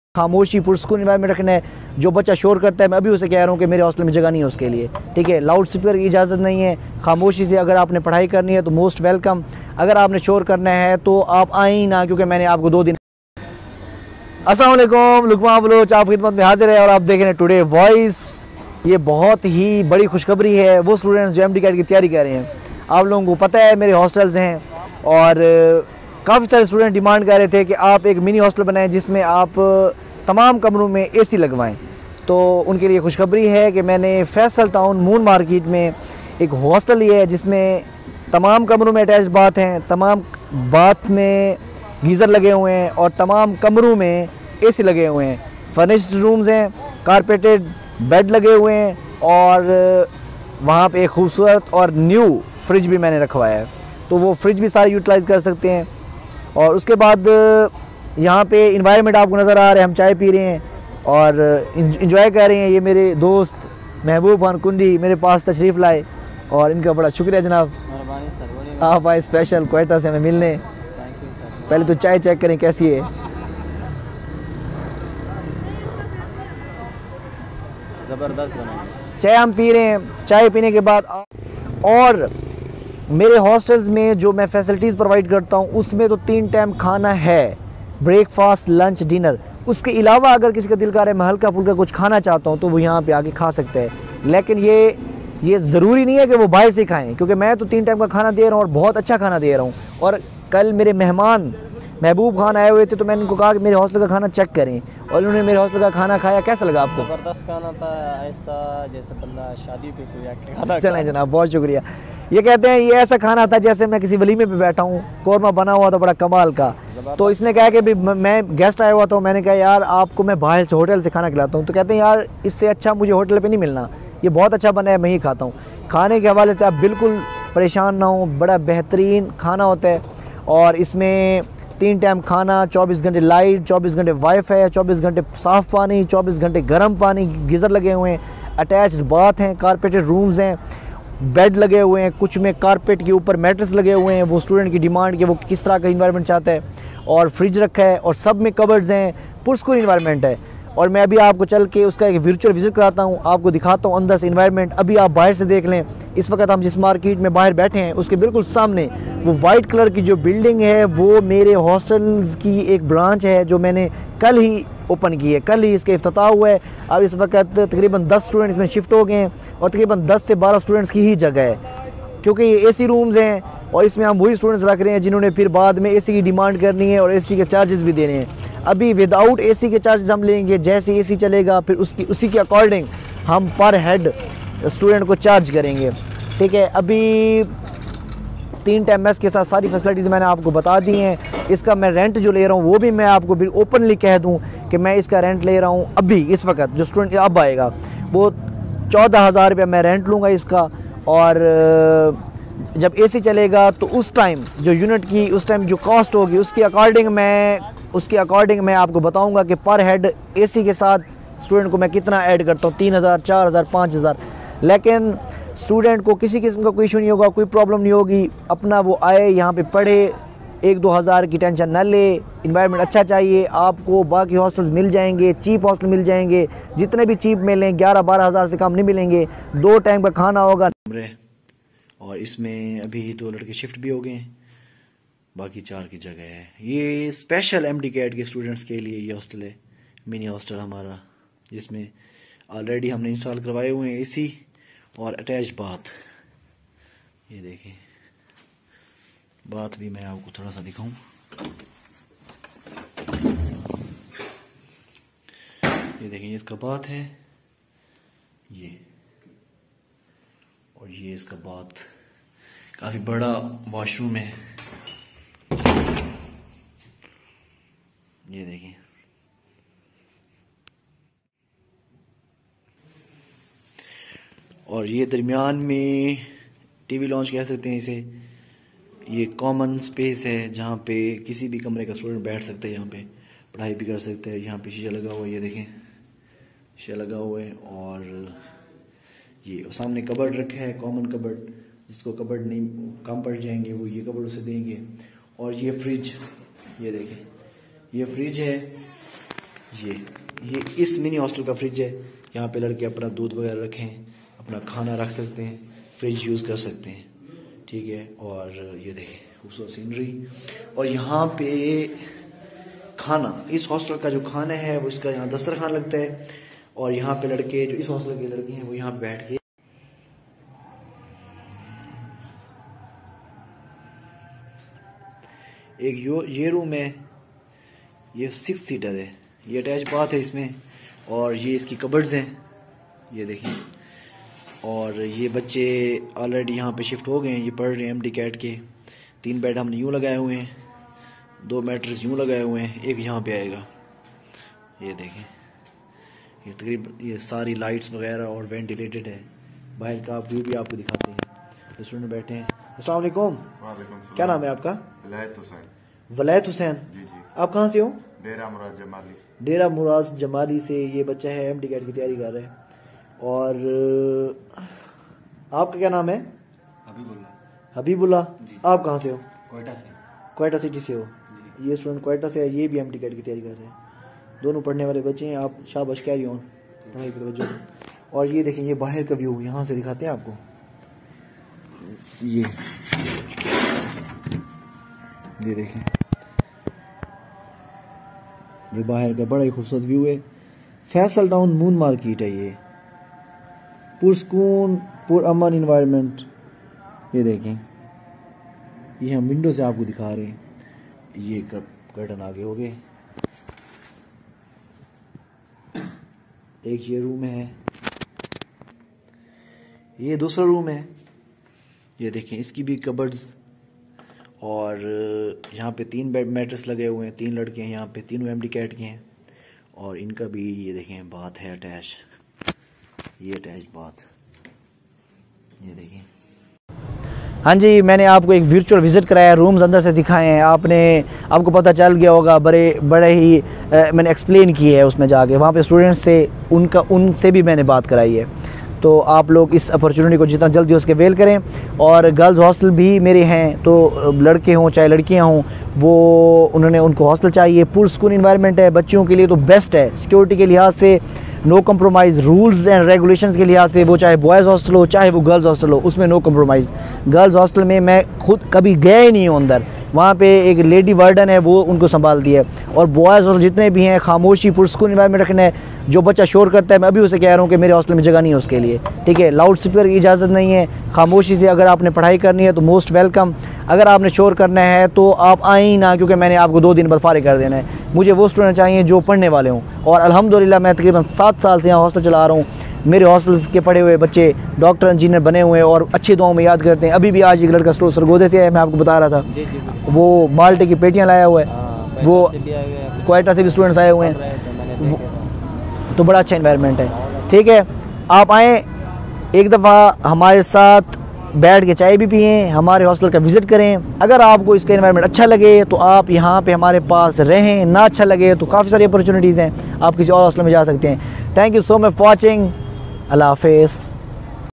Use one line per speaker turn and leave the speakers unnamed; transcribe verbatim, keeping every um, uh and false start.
खामोशी पुरस्कून इन्वायरमेंट रखना है। जो बच्चा शोर करता है मैं अभी उसे कह रहा हूँ कि मेरे हॉस्टल में जगह नहीं है उसके लिए, ठीक है। लाउड स्पीकर की इजाज़त नहीं है। खामोशी से अगर आपने पढ़ाई करनी है तो मोस्ट वेलकम। अगर आपने शोर करना है तो आप आए ही ना, क्योंकि मैंने आपको दो दिन। अस्सलाम वालेकुम, लुकमा बलोच आप खिदमत में हाजिर है और आप देख रहे हैं टुडे वॉइस। ये बहुत ही बड़ी खुशखबरी है वो स्टूडेंट्स जो एम डी कैट की तैयारी कर रहे हैं। आप लोगों को पता है मेरे हॉस्टल्स हैं और काफ़ी सारे स्टूडेंट डिमांड कर रहे थे कि आप एक मिनी हॉस्टल बनाएं जिसमें आप तमाम कमरों में एसी लगवाएं। तो उनके लिए खुशखबरी है कि मैंने फैसल टाउन मून मार्केट में एक हॉस्टल लिया है जिसमें तमाम कमरों में अटैच बाथ हैं, तमाम बाथ में गीज़र लगे हुए हैं और तमाम कमरों में एसी लगे हुए हैं। फर्निश्ड रूम्स हैं, कारपेटेड बेड लगे हुए हैं और वहाँ पे एक खूबसूरत और न्यू फ्रिज भी मैंने रखवाया है, तो वो फ्रिज भी सारे यूटिलाइज़ कर सकते हैं। और उसके बाद यहाँ पे इन्वायरमेंट आपको नज़र आ रहा है, हम चाय पी रहे हैं और इंजॉय कर रहे हैं। ये मेरे दोस्त महबूब खान कुंडी मेरे पास तशरीफ़ लाए और इनका बड़ा शुक्रिया जनाब, आप आए स्पेशल क्वेटा से हमें मिलने। पहले तो चाय चेक करें कैसी है।
ज़बरदस्त बना
चाय हम पी रहे हैं। चाय पीने के बाद और मेरे हॉस्टल्स में जो मैं फैसिलिटीज़ प्रोवाइड करता हूँ उसमें तो तीन टाइम खाना है, ब्रेकफास्ट लंच डिनर। उसके अलावा अगर किसी का दिल कर रहा है मैं हल्का फुल्का कुछ खाना चाहता हूँ तो वो यहाँ पे आके खा सकते हैं। लेकिन ये ये ज़रूरी नहीं है कि वो बाहर से खाएं, क्योंकि मैं तो तीन टाइम का खाना दे रहा हूँ और बहुत अच्छा खाना दे रहा हूँ। और कल मेरे मेहमान महबूब खान आए हुए थे तो मैंने उनको कहा कि मेरे हॉस्टल का खाना चेक करें और उन्होंने मेरे हॉस्टल का खाना खाया। कैसा लगा आपको?
ज़बरदस्त खाना था, ऐसा जैसे बंदा शादी पे कोई आके खाना।
चलें जनाब, बहुत शुक्रिया। ये कहते हैं ये ऐसा खाना था जैसे मैं किसी वलीमे पे बैठा हूँ, कौरमा बना हुआ था बड़ा कमाल का। तो इसने कहा कि भी मैं गेस्ट आया हुआ था, मैंने कहा यार आपको मैं बाहर से होटल से खाना खिलाता हूँ। तो कहते हैं यार इससे अच्छा मुझे होटल पे नहीं मिलना, ये बहुत अच्छा बना है मैं ही खाता हूँ। खाने के हवाले से आप बिल्कुल परेशान ना हो, बड़ा बेहतरीन खाना होता है। और इसमें तीन टाइम खाना, चौबीस घंटे लाइट, चौबीस घंटे वाईफाई, चौबीस घंटे साफ़ पानी, चौबीस घंटे गर्म पानी, गीज़र लगे हुए हैं, अटैच्ड बाथ हैं, कारपेटेड रूम्स हैं, बेड लगे हुए हैं, कुछ में कारपेट के ऊपर मैट्रेस लगे हुए हैं। वो स्टूडेंट की डिमांड कि वो किस तरह का इन्वायरमेंट चाहता है। और फ्रिज रखा है और सब में कबर्ड्स हैं, पुरस्कून इन्वायरमेंट है। और मैं अभी आपको चल के उसका एक वर्चुअल विजिट कराता हूँ, आपको दिखाता हूँ अंदर से इन्वायरमेंट। अभी आप बाहर से देख लें, इस वक्त हम जिस मार्केट में बाहर बैठे हैं उसके बिल्कुल सामने वो वाइट कलर की जो बिल्डिंग है वो मेरे हॉस्टल्स की एक ब्रांच है जो मैंने कल ही ओपन की है, कल ही इसका इफ्तिताह हुआ है। अब इस वक्त तकरीबन दस स्टूडेंट्स में शिफ्ट हो गए हैं और तकरीबन दस से बारह स्टूडेंट्स की ही जगह है, क्योंकि ये एसी रूम्स हैं और इसमें हम वही स्टूडेंट्स रख रहे हैं जिन्होंने फिर बाद में एसी की डिमांड करनी है और एसी के चार्जेस भी देने हैं। अभी विदाउट एसी के चार्जेस हम लेंगे, जैसे एसी चलेगा फिर उसकी उसी के अकॉर्डिंग हम पर हेड स्टूडेंट को चार्ज करेंगे, ठीक है। अभी तीन टाइम मेस के साथ सारी फैसिलिटीज़ मैंने आपको बता दी हैं। इसका मैं रेंट जो ले रहा हूँ वो भी मैं आपको भी ओपनली कह दूँ कि मैं इसका रेंट ले रहा हूँ अभी इस वक्त जो स्टूडेंट अब आएगा वो चौदह हज़ार रुपया मैं रेंट लूँगा इसका। और जब एसी चलेगा तो उस टाइम जो यूनिट की उस टाइम जो कॉस्ट होगी उसके अकॉर्डिंग मैं उसके अकॉर्डिंग मैं आपको बताऊंगा कि पर हेड एसी के साथ स्टूडेंट को मैं कितना ऐड करता हूँ, तीन हज़ार चार हज़ार पाँच हज़ार। लेकिन स्टूडेंट को किसी किस्म का कोई इशू नहीं होगा, कोई प्रॉब्लम नहीं होगी। अपना वो आए यहाँ पे पढ़े, एक दो हज़ार की टेंशन न ले। इन्वायरमेंट अच्छा चाहिए आपको, बाकी हॉस्टल्स मिल जाएंगे, चीप हॉस्टल मिल जाएंगे, जितने भी चीप मिलें ग्यारह बारह हज़ार से कम नहीं मिलेंगे। दो टाइम का खाना होगा और इसमें अभी दो लड़के शिफ्ट भी हो गए हैं, बाकी चार की जगह है। ये स्पेशल एम डी कैट के स्टूडेंट्स के लिए ये हॉस्टल है, मिनी हॉस्टल हमारा, जिसमें ऑलरेडी हमने इंस्टॉल करवाए हुए हैं एसी और अटैच बाथ। ये देखें बाथ भी मैं आपको थोड़ा सा दिखाऊं। ये देखें ये इसका बाथ है ये, और ये इसका बाथ काफी बड़ा वॉशरूम है। ये देखिए और ये दरमियान में टीवी लॉन्च कह सकते हैं इसे। ये कॉमन स्पेस है जहाँ पे किसी भी कमरे का स्टूडेंट बैठ सकता है, यहाँ पे पढ़ाई भी कर सकते हैं। यहाँ पे शीशा लगा हुआ है, ये देखें शीशा लगा हुआ है। और ये सामने कबर्ड रखा है, कॉमन कबर्ड, जिसको कबर्ड नहीं कम पड़ जाएंगे वो ये कबर्ड उसे देंगे। और ये फ्रिज, ये देखें ये फ्रिज है ये ये इस मिनी हॉस्टल का फ्रिज है। यहाँ पे लड़के अपना दूध वगैरह रखें, अपना खाना रख सकते हैं, फ्रिज यूज़ कर सकते हैं, ठीक है। और ये देखें खूबसूरत सीनरी। और यहाँ पे खाना, इस हॉस्टल का जो खाना है वो इसका यहाँ दस्तरखान लगता है। और यहाँ पे लड़के जो इस हॉस्टल के लड़के हैं वो यहाँ पे बैठ के एक यो ये रूम है, ये सिक्स सीटर है, ये अटैच बाथ है इसमें। और ये इसकी कबर्ड्स हैं, ये देखें। और ये बच्चे ऑलरेडी यहाँ पे शिफ्ट हो गए हैं, ये पढ़ रहे हैं एम डी कैट के। तीन बेड हमने यूँ लगाए हुए हैं, दो मैट्रेस यूँ लगाए हुए हैं, एक यहाँ पे आएगा। ये देखें, ये तकरीबन ये सारी लाइट्स वगैरह और वेंटिलेटेड है। बाहर का व्यू भी आपको दिखाते हैं। रेस्टोरेंट में बैठे हैं। अस्सलाम वालेकुम। क्या नाम है आपका?
वलायत हुसैन।
वलायत हुसैन,
जी जी।
आप कहाँ से हो?
डेरा मुराद जमाली।
डेरा मुराद जमाली से ये बच्चा है, एम डी कैट की तैयारी कर रहा है। और आपका क्या नाम है?
हबीबुल्लाह।
हबीबुल्लाह। आप कहाँ से हो?
कोयटा से।
कोयटा सिटी से हो। ये स्टूडेंट कोयटा से है, ये भी एम डी कैट की तैयारी कर रहे हैं। दोनों पढ़ने वाले बच्चे हैं। आप शाबाश, कैरी ऑन, पढ़ाई पे तवज्जो दो। और ये देखें, ये बाहर का व्यू यहाँ से दिखाते हैं आपको। ये ये देखें, ये बाहर का बड़ा ही खूबसूरत व्यू है। फैसल टाउन मून मार्केट है ये, पुरस्कून पुरअमन इन्वायरमेंट। ये देखें, ये हम विंडो से आपको दिखा रहे हैं। ये कर्टन आगे हो गए। एक ये रूम है, ये दूसरा रूम है। ये देखें, इसकी भी कबर्ड्स। और यहाँ पे तीन बेड मैट्रेस लगे हुए हैं, तीन लड़के हैं यहाँ पे, तीनों एम डी कैट के हैं। और इनका भी ये देखें बात है अटैच, ये अटैच बात, ये देखें। हाँ जी, मैंने आपको एक वर्चुअल विज़िट कराया, रूम्स अंदर से दिखाए हैं। आपने आपको पता चल गया होगा, बड़े बड़े ही आ, मैंने एक्सप्लेन किए है उसमें जाके। वहाँ पे स्टूडेंट्स से उनका उनसे भी मैंने बात कराई है। तो आप लोग इस अपॉर्चुनिटी को जितना जल्दी हो सके वेल करें। और गर्ल्स हॉस्टल भी मेरे हैं, तो लड़के हों चाहे लड़कियां हों, वो उन्होंने उनको हॉस्टल चाहिए। पुरस्कून इन्वायरमेंट है, बच्चियों के लिए तो बेस्ट है। सिक्योरिटी के लिहाज से no compromise, rules and regulations के लिहाज से, वो चाहे बॉयज़ हॉस्टल हो चाहे वो गर्ल्स हॉस्टल हो, उसमें नो कम्प्रोमाइज़। गर्ल्स हॉस्टल में मैं खुद कभी गया ही नहीं हूँ अंदर, वहाँ पे एक लेडी वार्डन है वो उनको संभालती है। और बॉयज़ हॉस्टल जितने भी हैं, खामोशी पुरस्कून इन्वायरमेंट रखना है। जो बच्चा शोर करता है, मैं अभी उसे कह रहा हूँ कि मेरे हॉस्टल में जगह नहीं है उसके लिए, ठीक है। लाउड स्पीकर की इजाज़त नहीं है। खामोशी से अगर आपने पढ़ाई करनी है तो मोस्ट वेलकम। अगर आपने शोर करना है तो आप आए ही ना, क्योंकि मैंने आपको दो दिन बाद फारिग कर देना है। मुझे वो स्टूडेंट चाहिए जो पढ़ने वाले हों। और अल्हम्दुलिल्लाह मैं तकरीबन सात साल से यहाँ हॉस्टल चला रहा हूँ। मेरे हॉस्टल्स के पढ़े हुए बच्चे डॉक्टर इंजीनियर बने हुए हैं और अच्छी दुआओं में याद करते हैं। अभी भी आज एक लड़का सरगोजे से है, मैं आपको बता रहा था, वो माल्टे की पेटियाँ लाया हुआ है। वो कोयटा से भी स्टूडेंट्स आए हुए हैं। तो बड़ा अच्छा इन्वायरमेंट है, ठीक है। आप आएँ एक दफ़ा, हमारे साथ बैठ के चाय भी पिएँ, हमारे हॉस्टल का विज़िट करें। अगर आपको इसका इन्वायरमेंट अच्छा लगे तो आप यहाँ पे हमारे पास रहें, ना अच्छा लगे तो काफ़ी सारी अपॉर्चुनिटीज़ हैं, आप किसी और हॉस्टल में जा सकते हैं। Thank you so much for watching. Allah हाफ़िज़।